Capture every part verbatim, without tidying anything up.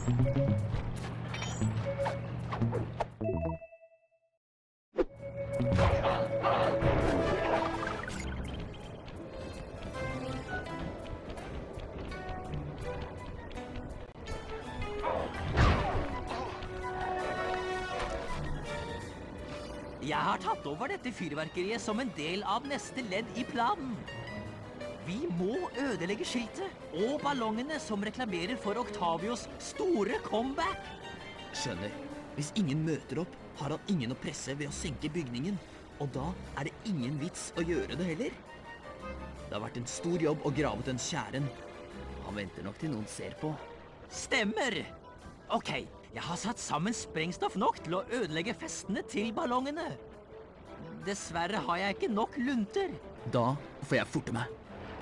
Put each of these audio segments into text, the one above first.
Jeg har tatt over dette fyrverkeriet som en del av neste ledd i planen. Vi må ødelegge skiltet og ballongene som reklamerer for Octavios store comeback. Skjønner. Hvis ingen møter opp, har han ingen å presse ved å senke bygningen. Og da er det ingen vits å gjøre det heller. Det har vært en stor jobb å grave den kjæren. Han venter nok til noen ser på. Stemmer! Ok, jeg har satt sammen sprengstoff nok til å ødelegge festene til ballongene. Dessverre har jeg ikke nok lunter. Da får jeg forte meg.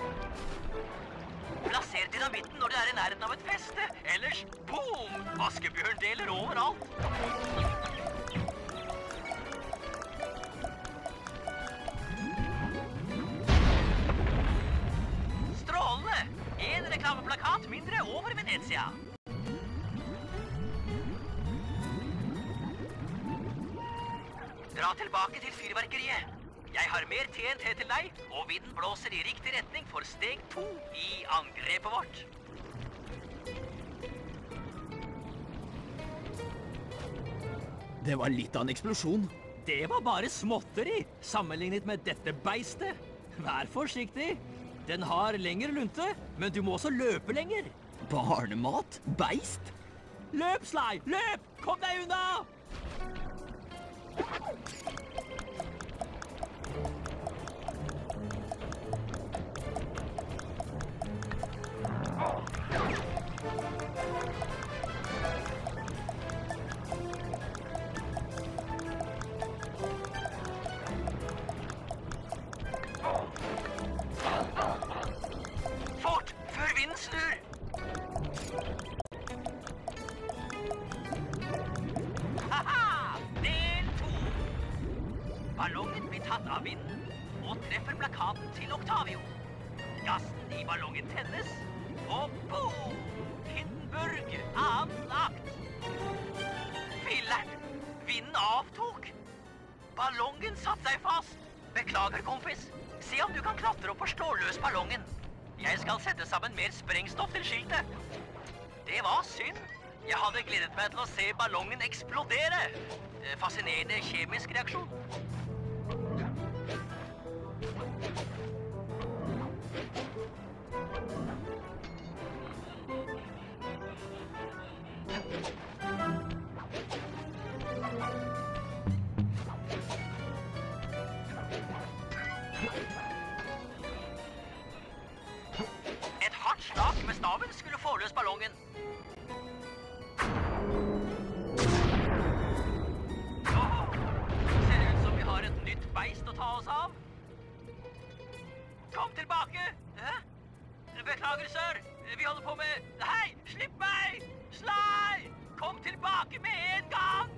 Plasser dynamitten når du er i nærheten av et feste. Ellers, boom! Vaskebjørndeler overalt. Strålende! En reklameplakat mindre over Venezia. Dra tilbake til fyrverkeriet. Jeg har mer T N T til deg, og vinden blåser i riktig retning for steg to i angrepet vårt. Det var litt av en eksplosjon. Det var bare småtteri, sammenlignet med dette beistet. Vær forsiktig. Den har lengre lunte, men du må også løpe lenger. Barnemat? Beist? Løp, Sly! Løp! Kom deg unna! Fort, før vinden snur! Haha! Del to! Ballongen blir tatt av vinden og treffer plakaten til Octavio. Gassen i ballongen tennes, og boom! Hindenburg, annen akt. Filleren! Vinden avtok. Ballongen satt seg fast. Beklager, kompis. Se om du kan klatre opp og slå løs ballongen. Jeg skal sette sammen mer sprengstoff til skiltet. Det var synd. Jeg hadde gledet meg til å se ballongen eksplodere. Fascinerende kjemisk reaksjon. Et hardt slag med staven skulle få løs ballongen. Åh, ser ut som vi har et nytt beist å ta oss av. Kom tilbake! Hæ? Beklager, sør. Vi holder på med... Hei, slipp meg! Sly! Kom tilbake med en gang!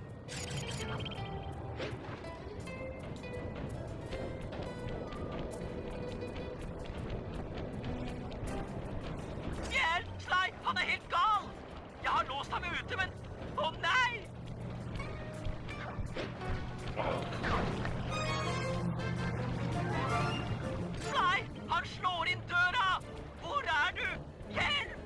Hjelp, Sly! Han er helt gal! Jeg har låst ham ute, men... Å, nei! Sly! Han slår inn døra! Hvor er du? Hjelp!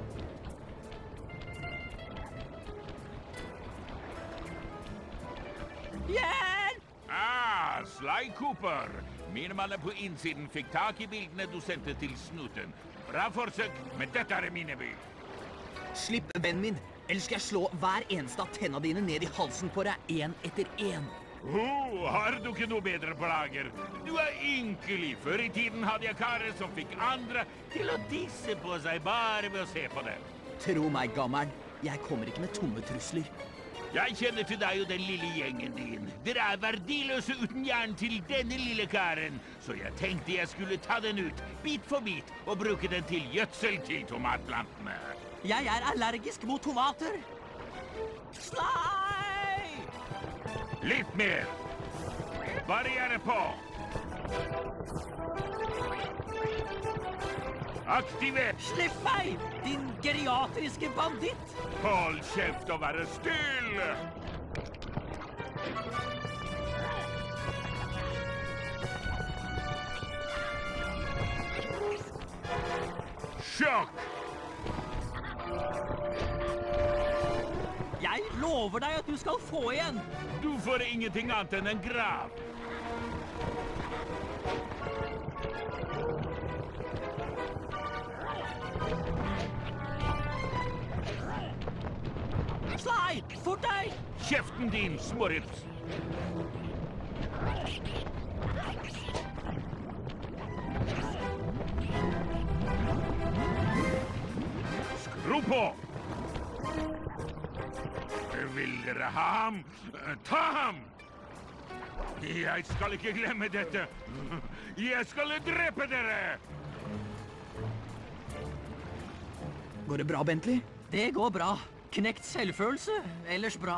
Hjelp! Ah, Sly Cooper. Min mann på innsiden fikk tak i bildene du sendte til snuten. Bra forsøk, men dette er mine by. Slipp vennen min, ellers skal jeg slå hver eneste av tenna dine ned i halsen på deg, en etter en. Oh, har du ikke noe bedre plager? Du er ynkelig. Før i tiden hadde jeg karer som fikk andre til å disse på seg bare ved å se på dem. Tro meg, gammel, jeg kommer ikke med tomme trusler. Jeg kjenner til deg og den lille gjengen din. Dere er verdiløse uten jern til denne lille karen, så jeg tenkte jeg skulle ta den ut, bit for bit, og bruke den til gjødsel til tomatplantene. Jeg er allergisk mot tomater. Sly! Litt mer. Bare gjøre på. Aktiver! Slipp meg, din geriatriske banditt! Hold kjeft og være stille! Sjokk! Jeg lover deg at du skal få igjen! Du får ingenting annet enn en grav. Sly, fort deg! Kjeften din, smårips! Skru på! Vil dere ha ham? Ta ham! Jeg skal ikke glemme dette. Jeg skal drepe dere! Går det bra, Bentley? Det går bra. Knekt selvfølelse, ellers bra.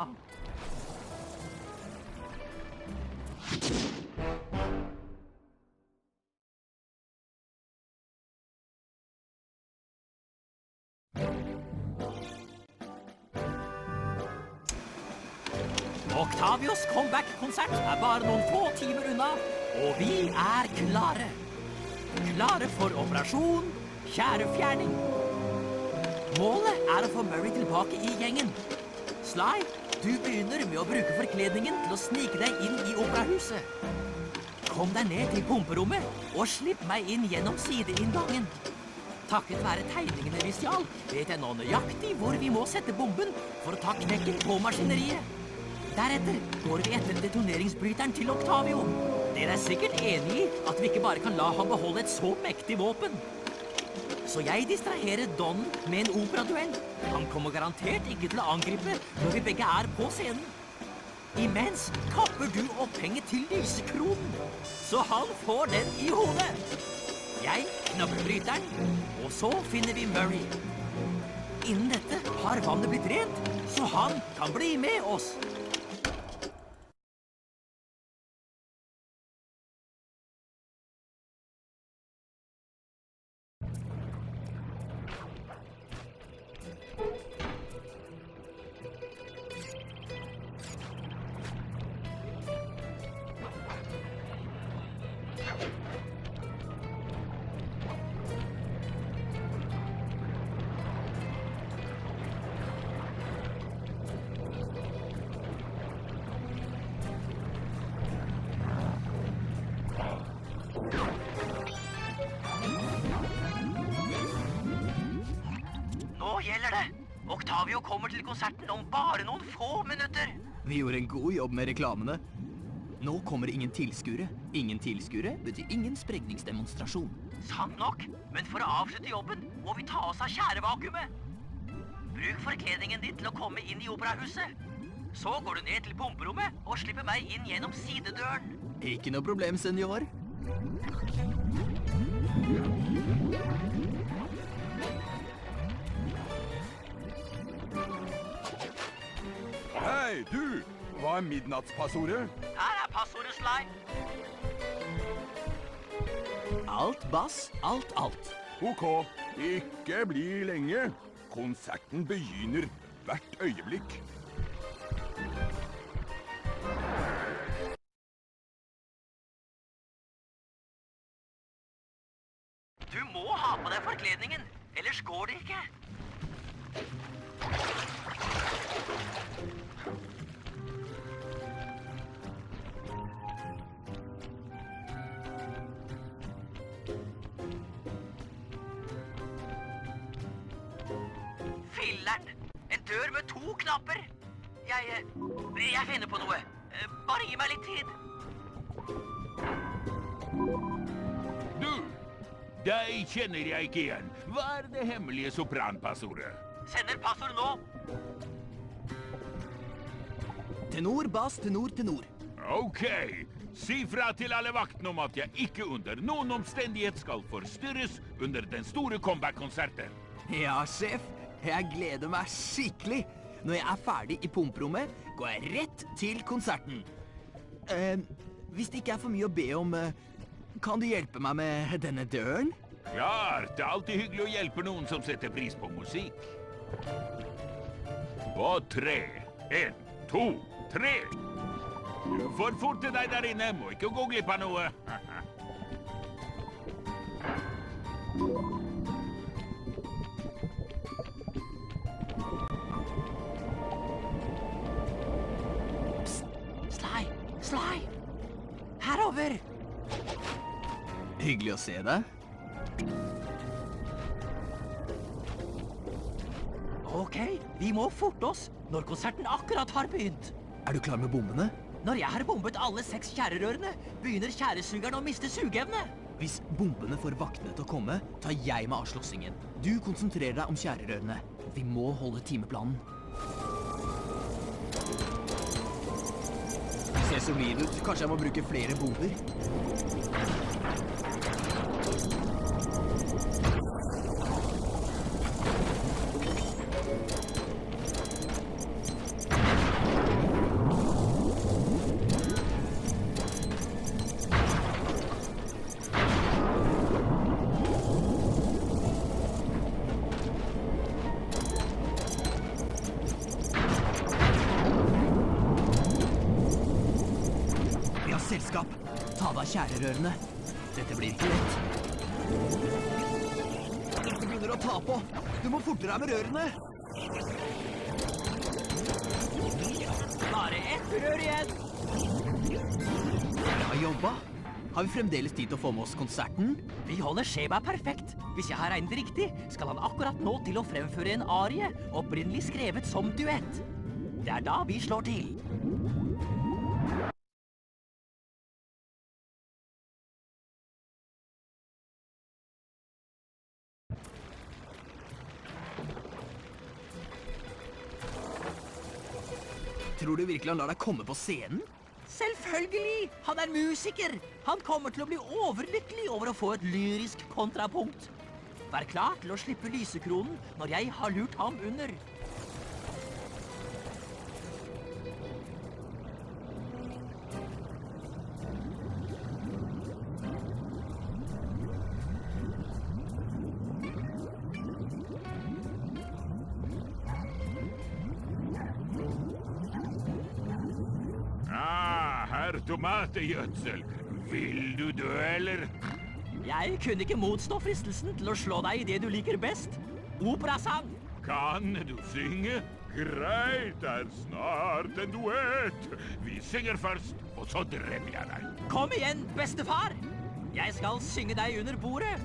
Octavios comeback-konsert er bare noen få timer unna, og vi er klare. Klare for operasjon, tjærefjerning. Målet er å få Murray tilbake i gjengen. Sly, du begynner med å bruke forkledningen til å snike deg inn i operahuset. Kom deg ned til pumperommet og slipp meg inn gjennom sideinngangen. Takket være tegningene, Visial, vet jeg nå nøyaktig hvor vi må sette bomben for å ta knekken på maskineriet. Deretter går vi etter detoneringsbryteren til Octavio. Dere er sikkert enig i at vi ikke bare kan la ham beholde et så mektig våpen. Så jeg distraherer Don med en operaduell. Han kommer garantert ikke til å angripe når vi begge er på scenen. Imens kapper du opphenget til lysekronen, så han får den i hodet. Jeg knapper bryteren, og så finner vi Murray. Innen dette har vannet blitt rent, så han kan bli med oss. Gjelder det. Octavio kommer til konserten om bare noen få minutter. Vi gjorde en god jobb med reklamene. Nå kommer ingen tilskuere. Ingen tilskuere betyr ingen sprengningsdemonstrasjon. Sant nok, men for å avslutte jobben må vi ta oss av kjærevakuumet. Bruk forkledningen din til å komme inn i operahuset. Så går du ned til pumperommet og slipper meg inn gjennom sidedøren. Ikke noe problem, senior. Hei, du! Hva er midnattspassordet? Her er passordet, Sly. Alt bass, alt alt. Ok, ikke bli lenge. Konserten begynner hvert øyeblikk. Du må ha på deg forkledningen, ellers går det ikke. Filleren! En dør med to knapper! Jeg... jeg finner på noe. Bare gi meg litt tid. Du! Deg kjenner jeg ikke igjen. Hva er det hemmelige sopranpassordet? Sender passord nå. Tenor, bass, tenor, tenor. Ok. Si fra til alle vaktene om at jeg ikke under noen omstendighet skal forstyrres under den store comeback-konserten. Ja, sjef. Jeg gleder meg skikkelig. Når jeg er ferdig i pumperommet, går jeg rett til konserten. Eh, hvis det ikke er for mye å be om, eh, kan du hjelpe meg med denne døren? Klart, det er alltid hyggelig å hjelpe noen som setter pris på musikk. På tre. En, to, tre. Forforte deg der inne, må ikke gå glipp av noe. Sly! Sly! Herover! Hyggelig å se deg. Ok, vi må forte oss når konserten akkurat har begynt. Er du klar med bombene? Når jeg har bombet alle seks tjærerørene, begynner tjæresugeren å miste sugeevne. Hvis bombene får vaktene til å komme, tar jeg meg av slåssingen. Du konsentrerer deg om tjærerørene. Vi må holde timeplanen. Ser solid ut. Kanskje jeg må bruke flere bomber. Selskap. Ta deg kjærerørene. Dette blir ikke lett. Det begynner å ta på. Du må fortere deg med rørene. Bare ett rør igjen. Bra jobba. Har vi fremdeles tid til å få med oss konserten? Vi holder skjema perfekt. Hvis jeg har regnet riktig, skal han akkurat nå til å fremføre en arie, opprinnelig skrevet som duett. Det er da vi slår til. Tror du virkelig han lar deg komme på scenen? Selvfølgelig! Han er musiker! Han kommer til å bli overlykkelig over å få et lyrisk kontrapunkt. Vær klar til å slippe lysekronen når jeg har lurt ham under. Tomategjødsel. Vil du dø, eller? Jeg kunne ikke motstå fristelsen til å slå deg i det du liker best. Operasang. Kan du synge? Greit, det er snart en duett. Vi synger først, og så dreper jeg deg. Kom igjen, bestefar. Jeg skal synge deg under bordet.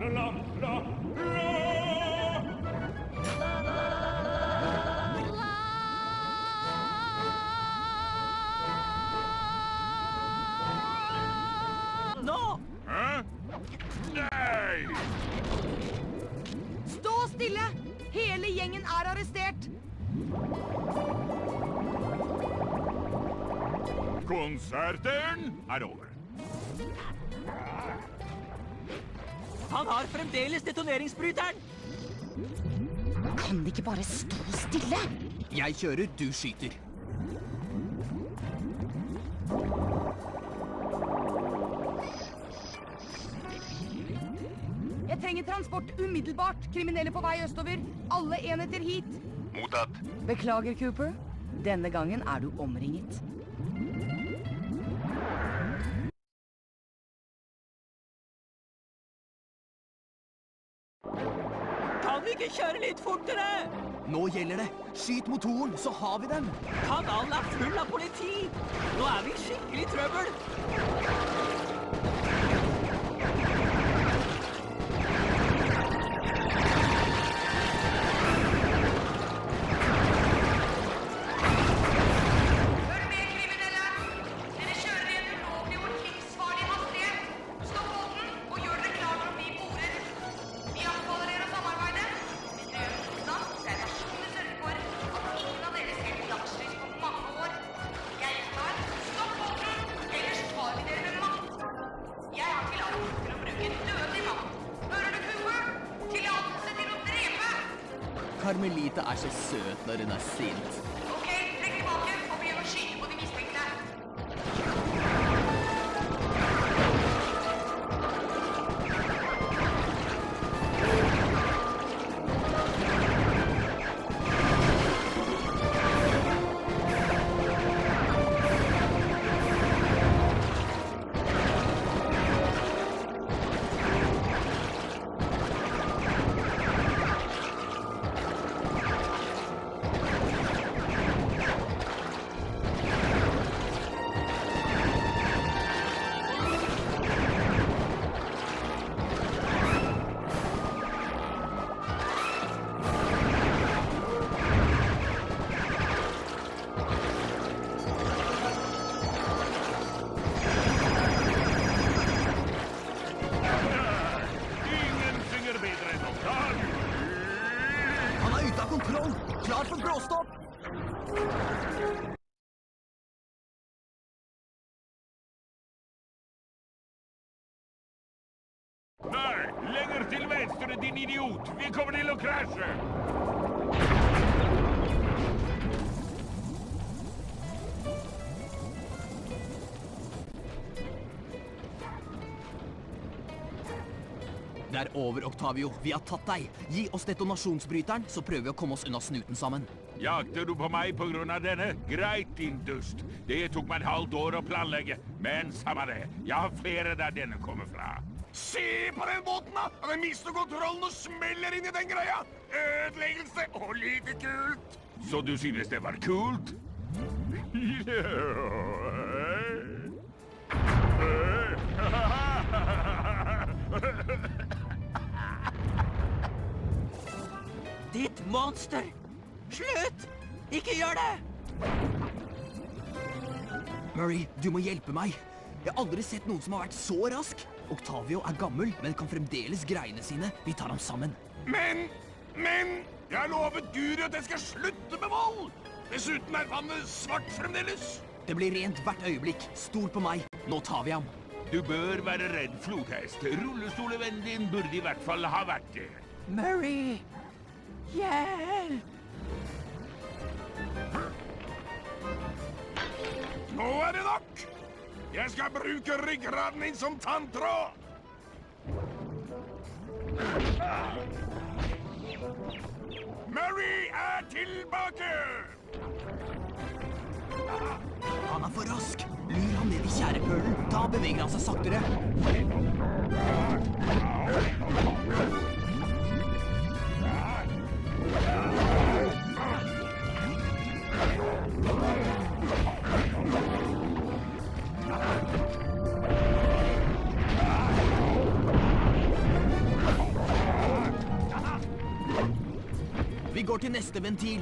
la, la, Nå! Hæ? Nei! Stå stille! Hele gjengen er arrestert. Konserten er over. Han har fremdeles detoneringsbryteren! Kan de ikke bare stå stille? Jeg kjører, du skyter. Jeg trenger transport umiddelbart. Kriminelle på vei østover. Alle enheter hit. Mottatt. Beklager, Cooper. Denne gangen er du omringet. Kan vi ikke kjøre litt fortere? Nå gjelder det. Skyt motoren, så har vi dem. Kanalen er full av politi! Nå er vi i skikkelig trøbbel! Hør med, kriminelle! Dere kjører i en ulovliggjort livsfarlig hastighet. Stopp båten og gjør dere klar for å bli boret. Vi anbefaler dere å samarbeide. Hvis dere gjør motstand, så er jeg personlig sørge for at ingen av dere ser dagslys på mange år. Jeg gjentar, stopp båten, ellers tar vi dere med makt. Jeg har tillatelse til å bruke dødelig makt. Hører du, Cooper? Tillatelse til å drepe! Carmelita er så søt når hun er sint. Ok, trekk tilbake og begynn å skyte på de mistenkte. Ingen synger bedre enn Octavio. Han er ute av kontroll. Klar for bråstopp. Nei, lenger til venstre, din idiot. Vi kommer til å krasje. Det er over, Octavio. Vi har tatt deg. Gi oss detonasjonsbryteren, så prøver vi å komme oss unna snuten sammen. Jakter du på meg på grunn av denne? Greit, din dust. Det tok meg et halvt år å planlegge. Men samme det. Jeg har flere der denne kommer fra. Se på den båten, da! Den mister kontrollen og smeller inn i den greia! Ødeleggelse og lite kult! Så du synes det var kult? Ditt monster! Slutt! Ikke gjør det! Murray, du må hjelpe meg. Jeg har aldri sett noen som har vært så rask. Octavio er gammel, men kan fremdeles greiene sine. Vi tar ham sammen. Men, men, jeg har lovet Guri at jeg skal slutte med vold! Dessuten er vannet svart fremdeles. Det blir rent hvert øyeblikk. Stol på meg. Nå tar vi ham. Du bør være redd flodhest. Rullestolevennen din burde i hvert fall ha vært det. Murray! Hjelp! Nå er det nok! Jeg skal bruke ryggraden din som tanntråd! Murray er tilbake! Han er for rask. Lur ham ned i tjærepølen. Da beveger han seg saktere. Vi går til neste ventil.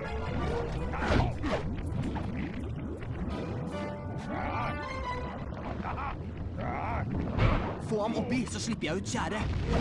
Få ham oppi, så slipper jeg ut tjære.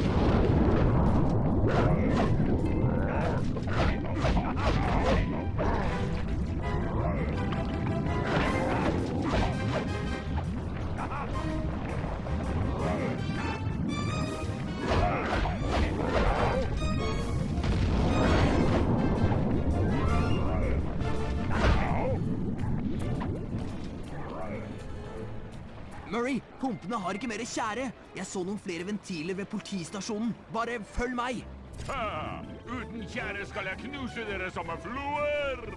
Murray, pumpene har ikke mer tjære. Jeg så noen flere ventiler ved politistasjonen. Bare følg meg. Ha! Uten tjære skal jeg knuse dere som er floer!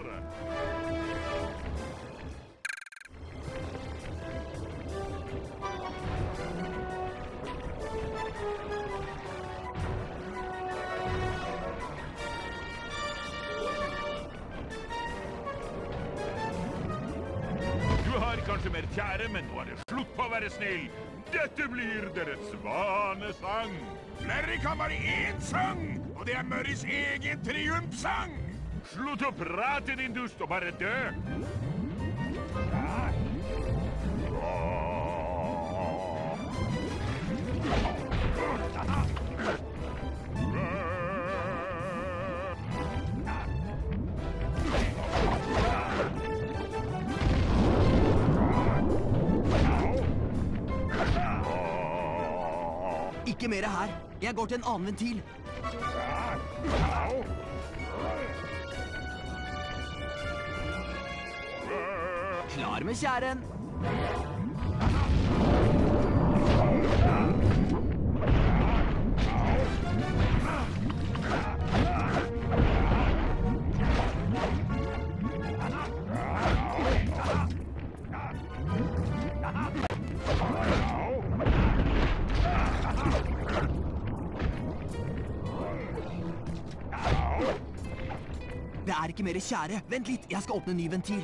Du har kanskje mer tjære, men nå er det slutt på å være snill. Dette blir deres svanesang. Larry kan bare én sang, og det er Murrays egen triumfsang. Slutt å prate, din dust, og bare dø. Ikke mer her. Jeg går til en annen ventil. Klar med tjæren. Det er ikke mer tjære. Vent litt, jeg skal åpne en ny ventil.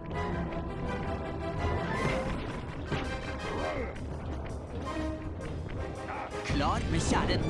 Klar med tjæren.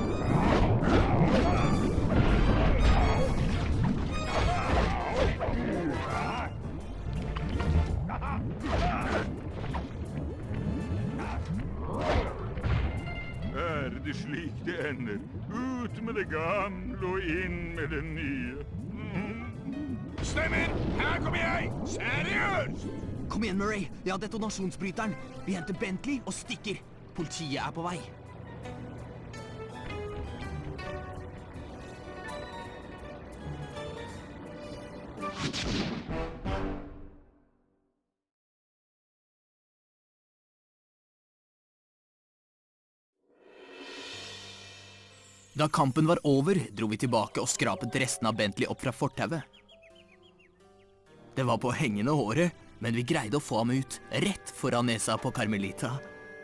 Er det slik det ender? Ut med det gamle og inn med det nye. Stemmer! Her kommer jeg! Seriøst! Kom igjen, Murray. Jeg har detonasjonsbryteren. Vi henter Bentley og stikker. Politiet er på vei. Da kampen var over, dro vi tilbake og skrapet resten av Bentley opp fra fortauet. Det var på hengende håret, men vi greide å få ham ut, rett foran nesa på Carmelita.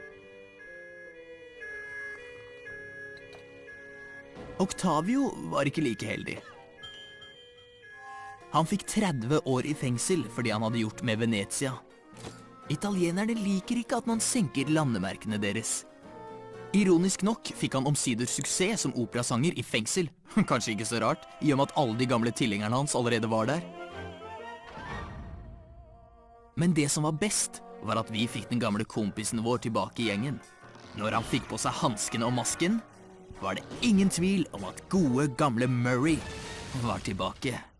Octavio var ikke like heldig. Han fikk tretti år i fengsel fordi han hadde gjort med Venezia. Italienerne liker ikke at man senker landemerkene deres. Ironisk nok fikk han omsider suksess som operasanger i fengsel. Kanskje ikke så rart, i og med at alle de gamle tilhengerne hans allerede var der. Men det som var best, var at vi fikk den gamle kompisen vår tilbake i gjengen. Når han fikk på seg hanskene og masken, var det ingen tvil om at gode gamle Murray var tilbake.